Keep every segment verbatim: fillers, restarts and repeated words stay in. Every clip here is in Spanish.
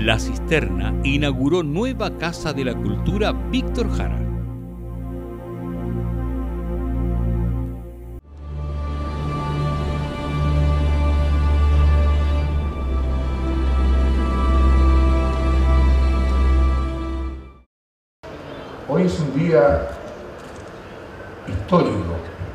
La Cisterna inauguró nueva Casa de la Cultura Víctor Jara. Hoy es un día histórico,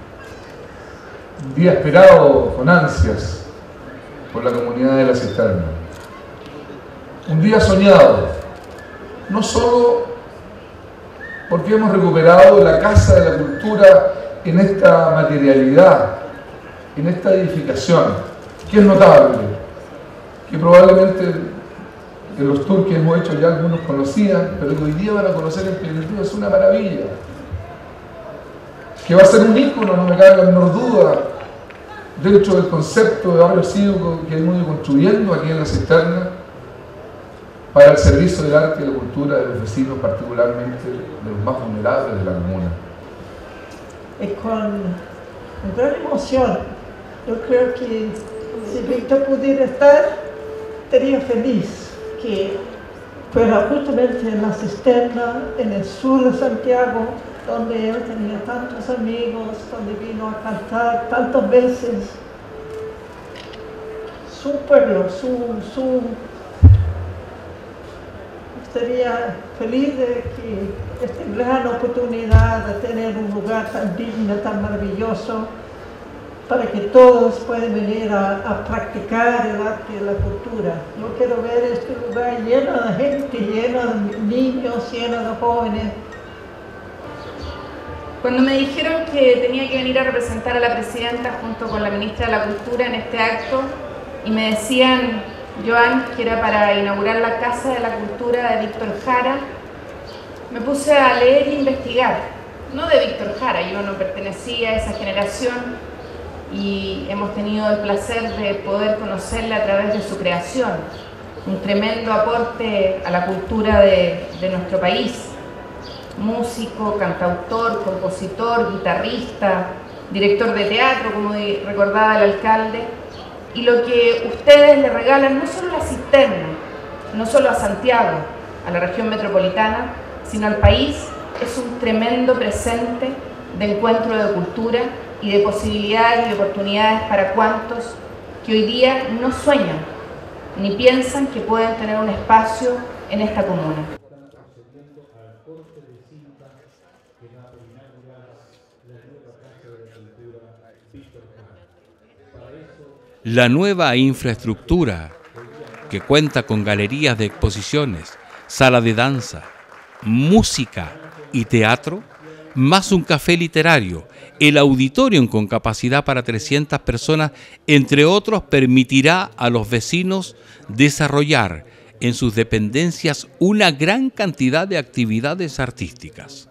un día esperado con ansias por la comunidad de La Cisterna. Un día soñado, no solo porque hemos recuperado la Casa de la Cultura en esta materialidad, en esta edificación, que es notable, que probablemente en los tours que hemos hecho ya algunos conocían, pero que hoy día van a conocer en plenitud, es una maravilla. Que va a ser un ícono, no me cabe la menor duda, dentro del concepto de barrio cívico que hemos ido construyendo aquí en La Cisterna, para el servicio del arte y la cultura de los vecinos, particularmente de los más vulnerables de la comuna. Es con gran emoción. Yo creo que si Víctor pudiera estar, estaría feliz que fuera justamente en La Cisterna, en el sur de Santiago, donde él tenía tantos amigos, donde vino a cantar tantas veces. Su pueblo, su... su Estaría feliz de que esta gran oportunidad de tener un lugar tan digno, tan maravilloso, para que todos puedan venir a, a practicar el arte y la cultura. Yo quiero ver este lugar lleno de gente, lleno de niños, lleno de jóvenes. Cuando me dijeron que tenía que venir a representar a la presidenta junto con la ministra de la Cultura en este acto, y me decían, Joan, que era para inaugurar la Casa de la Cultura de Víctor Jara, me puse a leer e investigar, no de Víctor Jara, yo no pertenecía a esa generación y hemos tenido el placer de poder conocerla a través de su creación, un tremendo aporte a la cultura de, de nuestro país, músico, cantautor, compositor, guitarrista, director de teatro, como recordaba el alcalde. Y lo que ustedes le regalan no solo a La Cisterna, no solo a Santiago, a la región metropolitana, sino al país, es un tremendo presente de encuentro de cultura y de posibilidades y oportunidades para cuantos que hoy día no sueñan ni piensan que pueden tener un espacio en esta comuna. La nueva infraestructura, que cuenta con galerías de exposiciones, sala de danza, música y teatro, más un café literario, el auditorium con capacidad para trescientas personas, entre otros, permitirá a los vecinos desarrollar en sus dependencias una gran cantidad de actividades artísticas.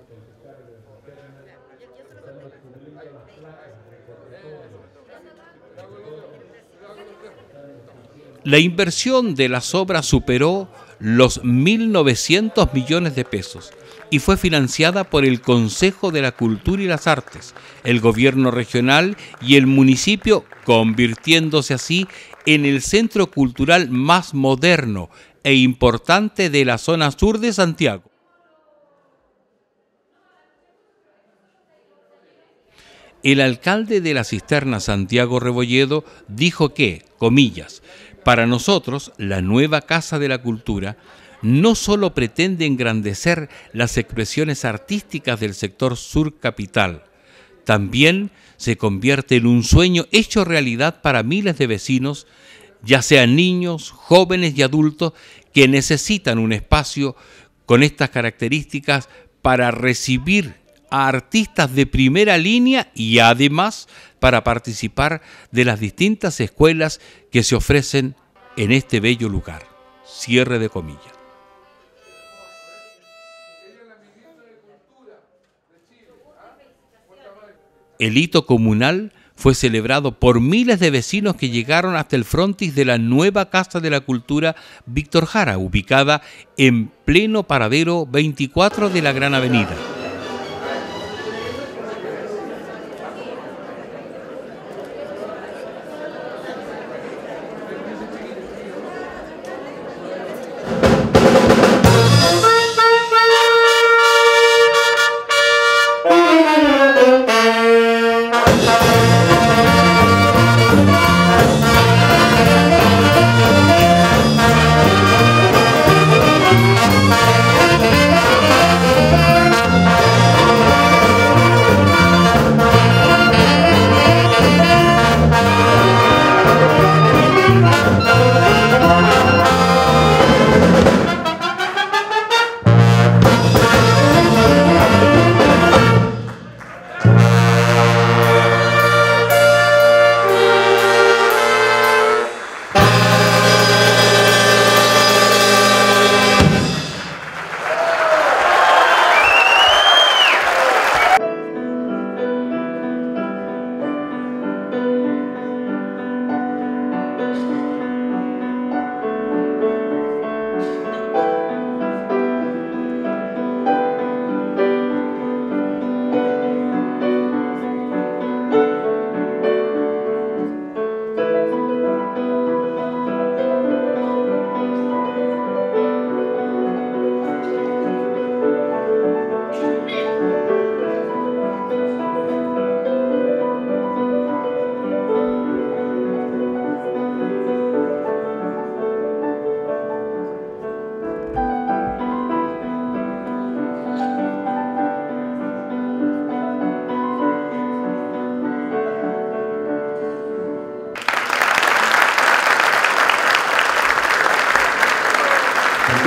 La inversión de las obras superó los mil novecientos millones de pesos y fue financiada por el Consejo de la Cultura y las Artes, el gobierno regional y el municipio, convirtiéndose así en el centro cultural más moderno e importante de la zona sur de Santiago. El alcalde de La Cisterna, Santiago Rebolledo, dijo que, comillas, para nosotros, la nueva Casa de la Cultura no solo pretende engrandecer las expresiones artísticas del sector sur capital, también se convierte en un sueño hecho realidad para miles de vecinos, ya sean niños, jóvenes y adultos, que necesitan un espacio con estas características para recibir a artistas de primera línea y además para participar de las distintas escuelas que se ofrecen en este bello lugar. Cierre de comillas. El hito comunal fue celebrado por miles de vecinos que llegaron hasta el frontis de la nueva Casa de la Cultura Víctor Jara, ubicada en pleno paradero veinticuatro de la Gran Avenida.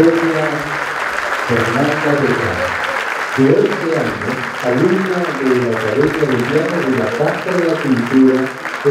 Antonia Fernanda Delgado, de once años, alumna de la Academia de Piano de la Casa de la Cultura de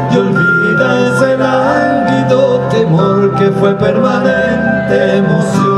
que fue permanente emoción.